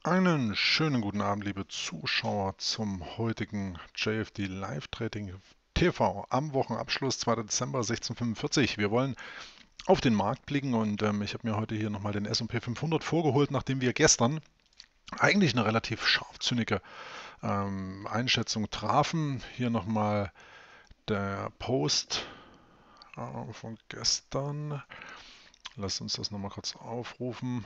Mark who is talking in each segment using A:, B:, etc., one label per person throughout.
A: Einen schönen guten Abend, liebe Zuschauer, zum heutigen JFD Live Trading TV am Wochenabschluss 2. Dezember 16:45. Wir wollen auf den Markt blicken und ich habe mir heute hier nochmal den S&P 500 vorgeholt, nachdem wir gestern eigentlich eine relativ scharfzüngige Einschätzung trafen. Hier nochmal der Post von gestern. Lasst uns das nochmal kurz aufrufen.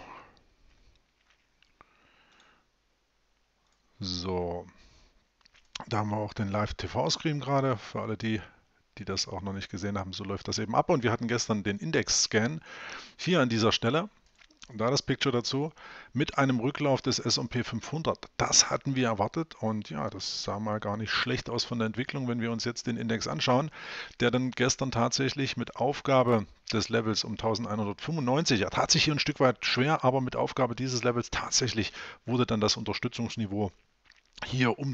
A: So, da haben wir auch den Live-TV-Screen gerade. Für alle die das auch noch nicht gesehen haben, so läuft das eben ab. Und wir hatten gestern den Index-Scan hier an dieser Stelle. Da das Picture dazu mit einem Rücklauf des S&P 500. Das hatten wir erwartet und ja, das sah mal gar nicht schlecht aus von der Entwicklung, wenn wir uns jetzt den Index anschauen, der dann gestern tatsächlich mit Aufgabe des Levels um 1195, er tat sich hier ein Stück weit schwer, aber mit Aufgabe dieses Levels tatsächlich wurde dann das Unterstützungsniveau hier um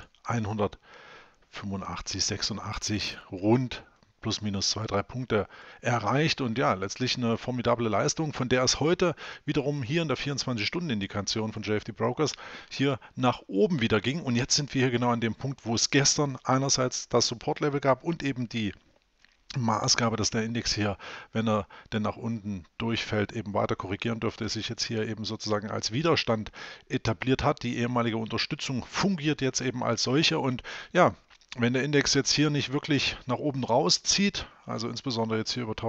A: 1185, 86 rund plus minus 2, 3 Punkte erreicht und ja, letztlich eine formidable Leistung, von der es heute wiederum hier in der 24-Stunden-Indikation von JFD Brokers hier nach oben wieder ging und jetzt sind wir hier genau an dem Punkt, wo es gestern einerseits das Support-Level gab und eben die Maßgabe, dass der Index hier, wenn er denn nach unten durchfällt, eben weiter korrigieren dürfte, sich jetzt hier eben sozusagen als Widerstand etabliert hat. Die ehemalige Unterstützung fungiert jetzt eben als solche und ja, wenn der Index jetzt hier nicht wirklich nach oben rauszieht, also insbesondere jetzt hier über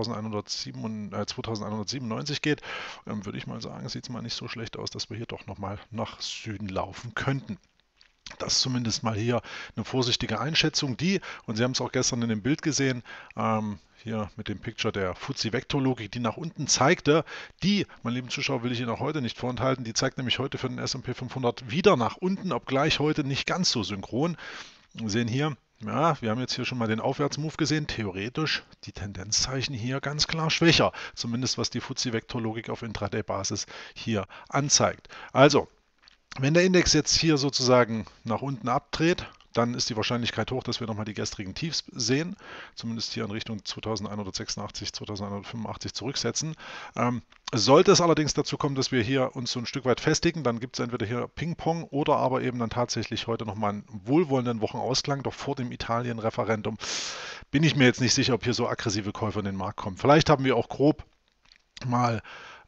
A: 2197 geht, würde ich mal sagen, sieht es mal nicht so schlecht aus, dass wir hier doch nochmal nach Süden laufen könnten. Das ist zumindest mal hier eine vorsichtige Einschätzung, und Sie haben es auch gestern in dem Bild gesehen, hier mit dem Picture der FTSE-Vektorlogik, die nach unten zeigte, meine lieben Zuschauer, will ich Ihnen auch heute nicht vorenthalten, die zeigt nämlich heute für den S&P 500 wieder nach unten, obgleich heute nicht ganz so synchron. Wir sehen hier, ja, wir haben jetzt hier schon mal den Aufwärtsmove gesehen. Theoretisch die Tendenzzeichen hier ganz klar schwächer, zumindest was die FTSE-Vektorlogik auf Intraday-Basis hier anzeigt. Also, wenn der Index jetzt hier sozusagen nach unten abdreht, dann ist die Wahrscheinlichkeit hoch, dass wir nochmal die gestrigen Tiefs sehen, zumindest hier in Richtung 2186, 2185 zurücksetzen. Sollte es allerdings dazu kommen, dass wir hier uns so ein Stück weit festigen, dann gibt es entweder hier Ping-Pong oder aber eben dann tatsächlich heute nochmal einen wohlwollenden Wochenausklang. Doch vor dem Italien-Referendum bin ich mir jetzt nicht sicher, ob hier so aggressive Käufer in den Markt kommen. Vielleicht haben wir auch grob mal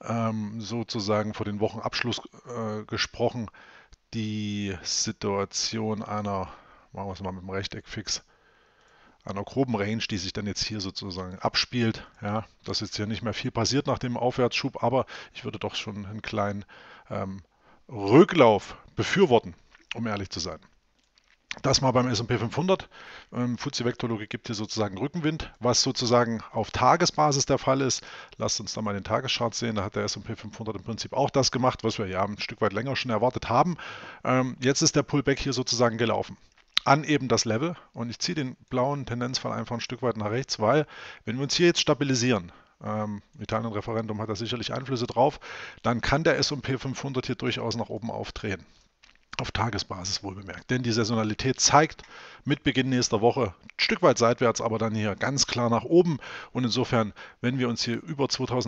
A: sozusagen vor den Wochenabschluss gesprochen, die Situation einer, machen wir es mal mit dem Rechteck fix, einer groben Range, die sich dann jetzt hier sozusagen abspielt. Ja, dass jetzt hier nicht mehr viel passiert nach dem Aufwärtsschub, aber ich würde doch schon einen kleinen ähm, Rücklauf befürworten, um ehrlich zu sein. Das mal beim S&P 500. FTSE-Vektorlogik gibt hier sozusagen Rückenwind, was sozusagen auf Tagesbasis der Fall ist. Lasst uns da mal den Tageschart sehen. Da hat der S&P 500 im Prinzip auch das gemacht, was wir ja ein Stück weit länger schon erwartet haben. Jetzt ist der Pullback hier sozusagen gelaufen an eben das Level und ich ziehe den blauen Tendenzfall einfach ein Stück weit nach rechts, weil wenn wir uns hier jetzt stabilisieren, Italien-Referendum hat da sicherlich Einflüsse drauf, dann kann der S&P 500 hier durchaus nach oben aufdrehen. Auf Tagesbasis wohlbemerkt. Denn die Saisonalität zeigt mit Beginn nächster Woche ein Stück weit seitwärts, aber dann hier ganz klar nach oben. Und insofern, wenn wir uns hier über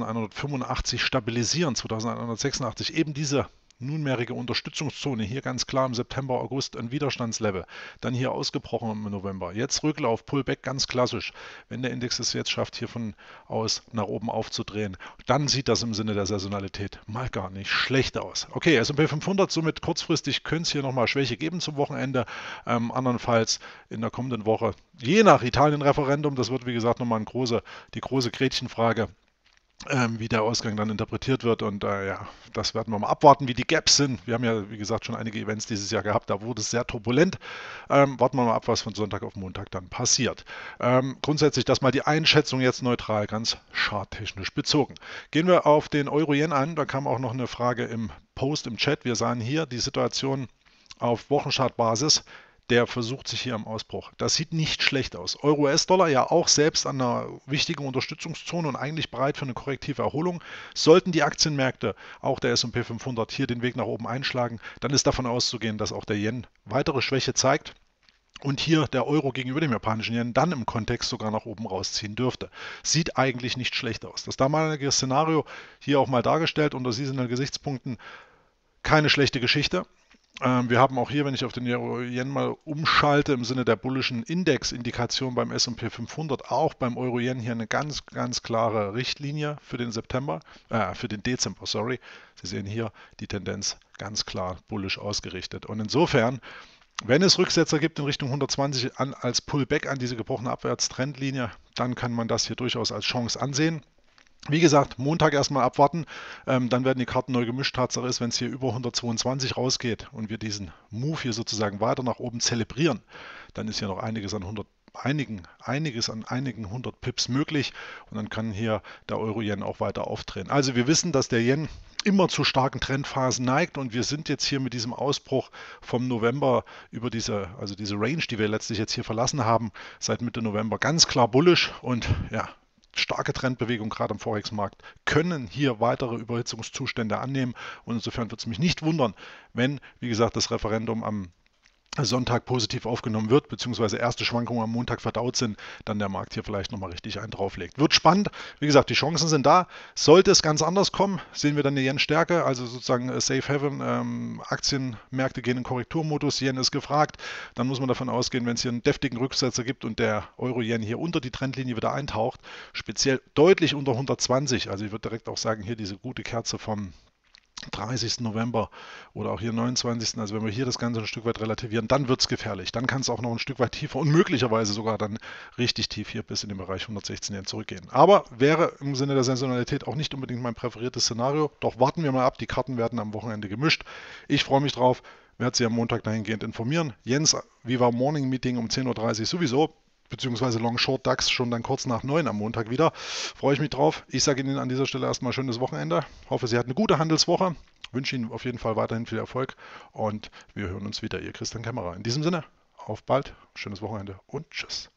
A: 2185 stabilisieren, 2186, eben diese nunmehrige Unterstützungszone, hier ganz klar im September, August ein Widerstandslevel, dann hier ausgebrochen im November. Jetzt Rücklauf, Pullback ganz klassisch. Wenn der Index es jetzt schafft, hier von aus nach oben aufzudrehen, dann sieht das im Sinne der Saisonalität mal gar nicht schlecht aus. Okay, S&P 500, somit kurzfristig könnte es hier nochmal Schwäche geben zum Wochenende. Andernfalls in der kommenden Woche, je nach Italien-Referendum, das wird wie gesagt nochmal die große Gretchenfrage, wie der Ausgang dann interpretiert wird. Und ja, das werden wir mal abwarten, wie die Gaps sind. Wir haben ja, wie gesagt, schon einige Events dieses Jahr gehabt, da wurde es sehr turbulent. Warten wir mal ab, was von Sonntag auf Montag dann passiert. Grundsätzlich das mal die Einschätzung jetzt neutral, ganz charttechnisch bezogen. Gehen wir auf den Euro-Yen an. Da kam auch noch eine Frage im Post, im Chat. Wir sahen hier die Situation auf Wochenchartbasis. Der versucht sich hier am Ausbruch. Das sieht nicht schlecht aus. Euro-US-Dollar ja auch selbst an einer wichtigen Unterstützungszone und eigentlich bereit für eine korrektive Erholung. Sollten die Aktienmärkte, auch der S&P 500, hier den Weg nach oben einschlagen, dann ist davon auszugehen, dass auch der Yen weitere Schwäche zeigt und hier der Euro gegenüber dem japanischen Yen dann im Kontext sogar nach oben rausziehen dürfte. Sieht eigentlich nicht schlecht aus. Das damalige Szenario hier auch mal dargestellt unter saisonalen Gesichtspunkten keine schlechte Geschichte. Wir haben auch hier, wenn ich auf den Euro-Yen mal umschalte, im Sinne der bullischen Indexindikation beim S&P 500, auch beim Euro-Yen hier eine ganz, ganz klare Richtlinie für den für den Dezember, sorry. Sie sehen hier die Tendenz ganz klar bullisch ausgerichtet. Und insofern, wenn es Rücksetzer gibt in Richtung 120 als Pullback an diese gebrochene Abwärtstrendlinie, dann kann man das hier durchaus als Chance ansehen. Wie gesagt, Montag erstmal abwarten, dann werden die Karten neu gemischt. Tatsache ist, wenn es hier über 122 rausgeht und wir diesen Move hier sozusagen weiter nach oben zelebrieren, dann ist hier noch einiges an einigen 100 Pips möglich und dann kann hier der Euro-Yen auch weiter aufdrehen. Also wir wissen, dass der Yen immer zu starken Trendphasen neigt und wir sind jetzt hier mit diesem Ausbruch vom November über diese Range, die wir letztlich jetzt hier verlassen haben, seit Mitte November ganz klar bullisch und ja, starke Trendbewegung gerade am Forex-Markt können hier weitere Überhitzungszustände annehmen und insofern wird es mich nicht wundern, wenn, wie gesagt, das Referendum am Sonntag positiv aufgenommen wird, beziehungsweise erste Schwankungen am Montag verdaut sind, dann der Markt hier vielleicht nochmal richtig einen drauflegt. Wird spannend. Wie gesagt, die Chancen sind da. Sollte es ganz anders kommen, sehen wir dann eine Yen-Stärke, also sozusagen Safe Haven. Aktienmärkte gehen in Korrekturmodus, Yen ist gefragt. Dann muss man davon ausgehen, wenn es hier einen deftigen Rücksetzer gibt und der Euro-Yen hier unter die Trendlinie wieder eintaucht, speziell deutlich unter 120, also ich würde direkt auch sagen, hier diese gute Kerze vom 30. November oder auch hier 29. Also wenn wir hier das Ganze ein Stück weit relativieren, dann wird es gefährlich. Dann kann es auch noch ein Stück weit tiefer und möglicherweise sogar dann richtig tief hier bis in den Bereich 116 Yen zurückgehen. Aber wäre im Sinne der Saisonalität auch nicht unbedingt mein präferiertes Szenario. Doch warten wir mal ab, die Karten werden am Wochenende gemischt. Ich freue mich drauf, werde Sie am Montag dahingehend informieren. Jens, Viva Morning Meeting um 10.30 Uhr sowieso, beziehungsweise Long Short DAX schon dann kurz nach 9 am Montag wieder. Freue ich mich drauf. Ich sage Ihnen an dieser Stelle erstmal schönes Wochenende. Hoffe, Sie hatten eine gute Handelswoche. Wünsche Ihnen auf jeden Fall weiterhin viel Erfolg und wir hören uns wieder. Ihr Christian Kämmerer. In diesem Sinne, auf bald, schönes Wochenende und tschüss.